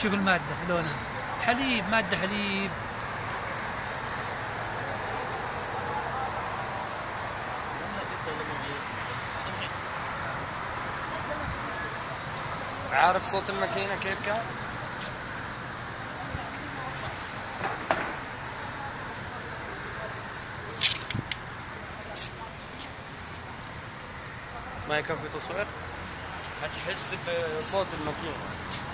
شوف المادة لونها حليب، مادة حليب. عارف صوت الماكينة كيف كان؟ ما يكفي تصوير؟ هتحس بصوت الماكينة.